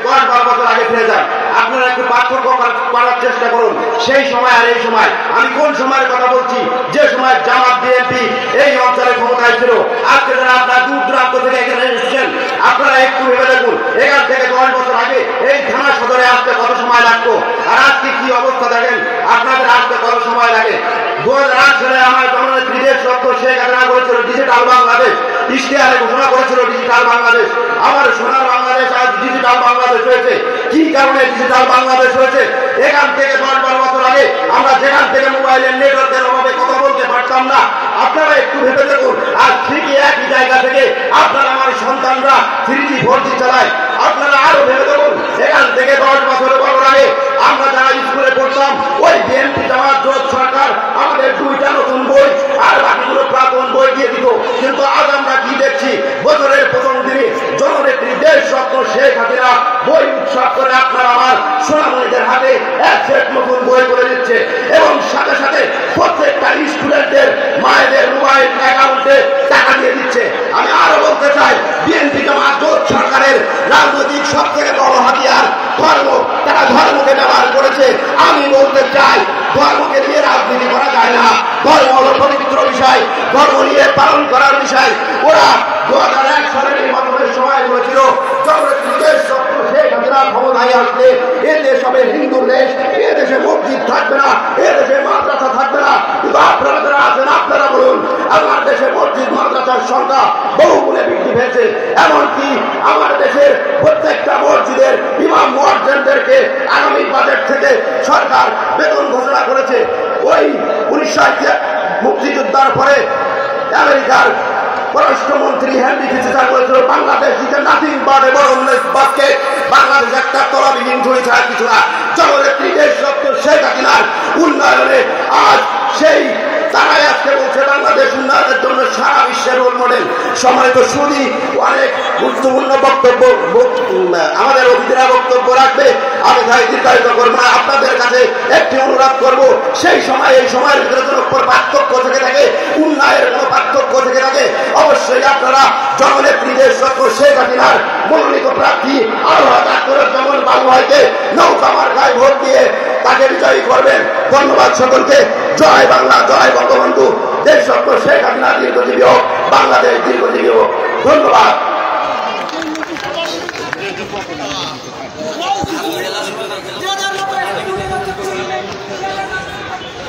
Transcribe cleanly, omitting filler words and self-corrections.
10-12 বছর আগে ফিরে যান। আপনারা একটু পার্থক্য করার চেষ্টা করুন সেই সময় আর এই সময়। আমি কোন সময়ের কথা বলছি? যে সময় জামাত বিএনপি এই অঞ্চলে ক্ষমতায় ছিল। আজকে যারা আপনারা দূর দূরান্ত থেকে এখানে এসেছেন, আপনারা একটু ভেবে দেখুন, এখান থেকে 10 বছর আগে এই থানা সদরে আসতে কত সময় লাগতো, আর আজকে কি অবস্থা দেখেন আপনাদের আসতে কত সময় লাগে। 2008 সালে আমার জননেত্রী দেশরত্ন শেখ হাসিনা করেছিল ডিজিটাল বাংলাদেশ, ইশতেহারে ঘোষণা করেছিল ডিজিটাল বাংলাদেশ। আমার সোনার বাংলাদেশ আজ ডিজিটাল বাংলাদেশ হয়েছে। কি কারণে ডিজিটাল বাংলাদেশ হয়েছে? এখান থেকে 10-12 বছর আগে আমরা যেখান থেকে মোবাইলের নেটওয়ার্কের অভাবে কথা বলতে পারতাম না। আপনারা একটু ভেবে দেখুন, আর ঠিকই একই জায়গা থেকে আপনারা আমার সন্তানরা 3G 4G চালায়। আপনারা আরো ভেবে দেখুন, এখান থেকে 10 বছর আগে আমরা যারা স্কুলে পড়তাম, ওই বিএনপি জামাত জোট সরকার আমাদের 2টা নতুন বই আর বাকিগুলো প্রাক্তন বই দিয়ে দিত। কিন্তু আজ আমরা কি দেখছি? বছরের প্রথম দিনে জননেত্রী দেশরত্ন শেখ হাসিনা বই উৎসব করে আপনার আমার সোনামণিদের হাতে এক সেট নতুন বই করে দিচ্ছে, এবং সাথে সাথে প্রত্যেকটা স্টুডেন্টের মায়েদের মোবাইল অ্যাকাউন্টে টাকা দিয়ে দিচ্ছে। আমি আরো বলতে চাই, বিএনপি জামাত জোট সরকারের রাজনৈতিক সব থেকে বড় হাতিয়ার ধর্ম। তারা ধর্মকে ব্যবহার করেছে। আমি বলতে চাই, ধর্মকে নিয়ে রাজনীতি করা যায় না। ধর্ম হল পবিত্র বিষয়, ধর্ম নিয়ে পালন করার বিষয়। ওরা 2001 সালের নির্বাচনের সময় বলেছিল ক্ষমতায় আসলে এ দেশ হবে হিন্দুর দেশ, এ দেশে মসজিদ থাকবে না, এ দেশে মাদ্রাসা থাকবে না। কিন্তু আপনারা যারা আছেন, আপনারা বলুন, আমার দেশে মসজিদ মাদ্রাসার সংখ্যা বহুগুণে বৃদ্ধি পেয়েছে। এমনকি আমার দেশের প্রত্যেকটা মসজিদের ইমাম মুয়াজ্জিনদেরকে আগামী বাজেট থেকে সরকার বেতন ঘোষণা করেছে। ওই 1960 মুক্তিযুদ্ধের পরে আমেরিকার পররাষ্ট্রমন্ত্রী হেনরি কিসিঞ্জার বলেছিল, Bangladesh is nothing but a borderless basket. Bangladesh একটা তলাবিহীন ঝুড়ি ছাড়া কিছু না। জননেত্রী দেশরত্ন শেখ হাসিনার উন্নয়নে আজ সেই তারাই আজকে বলছে বাংলাদেশ উন্নয়নের জন্য সারা বিশ্বের রোল মডেল। সম্মানিত সুধী, অনেক গুরুত্বপূর্ণ বক্তব্য আমাদের অতিথিরা বক্তব্য রাখবে। আমি তাই দীর্ঘায়িত করবো না। আপনাদের কাছে একটি অনুরোধ করব, সেই সময় এই সময়ের ভিতরে কোনো পার্থক্য থেকে থাকে, উন্নয়নের কোনো পার্থক্য থেকে থাকে, অবশ্যই আপনারা জননেত্রী দেশরত্ন শেখ হাসিনার মনোনীত প্রার্থী আল্লাহ যেমন বাবু ভাইকে নৌকা মার্কায় ভোট দিয়ে তাকে বিজয়ী করবেন। ধন্যবাদ সকলকে। জয় বাংলা, জয় বঙ্গবন্ধু। দেশরত্ন শেখ হাসিনা দীর্ঘজীবী হোক, বাংলাদেশ দীর্ঘজীবী হোক। ধন্যবাদ।